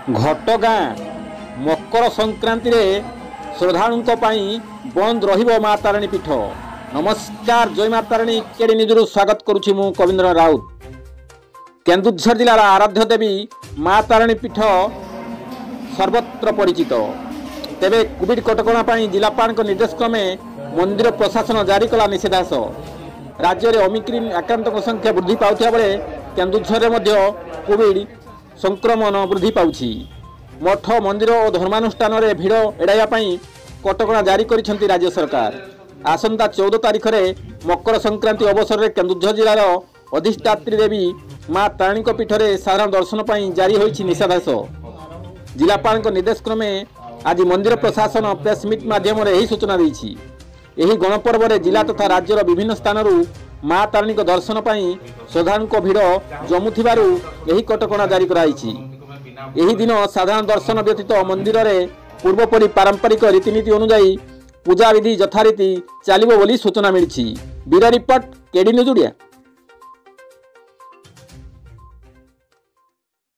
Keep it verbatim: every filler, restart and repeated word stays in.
घटगाँ मकर संक्रांति रे श्रद्धालुओं बंद रहिबो माँ तारिणी पीठ। नमस्कार, जय माँ तारिणी केडी निजरू स्वागत करुछि मु कविंद्र राउत। केन्दुझर जिलार आराध्य देवी माँ तारिणी पीठ सर्वत्र परिचित। तेबे कोविड कटकणा जिलापाल निर्देश क्रमे मंदिर प्रशासन जारी कला निषेधादेश। राज्य में ओमिक्रिन आक्रांतों संख्या वृद्धि पाउथिया बेले केन्दुझर में कोविड संक्रमण वृद्धि पाउछि। मठ मंदिर और धर्मानुष्ठान में भिड़ एड़ाई कटकणा जारी करिसेंति राज्य सरकार। आसंता चौदह तारीख में मकर संक्रांति अवसर में केन्दुझर जिलार अधिष्ठात्री देवी माँ तारिणी पीठ में साधारण दर्शन पर जारी होइछि निषेधादेश। जिलापाल निर्देश क्रमे आज मंदिर प्रशासन प्रेसमिट माध्यम यही सूचना देछि। यही गणपर्व में जिला तथा राज्यर विभिन्न स्थान माँ तारिणी दर्शन पर श्रद्धालुओं भिड़ जमुथिबारु यही कटकणा जारी कराइछि। यही दिन साधारण दर्शन व्यतीत मंदिर में पूर्वपरी पारंपरिक रीतिनीति अनुजाई पूजा विधि यथारीति चलिबो बोली सूचना मिली। Bureau report KD news Odia.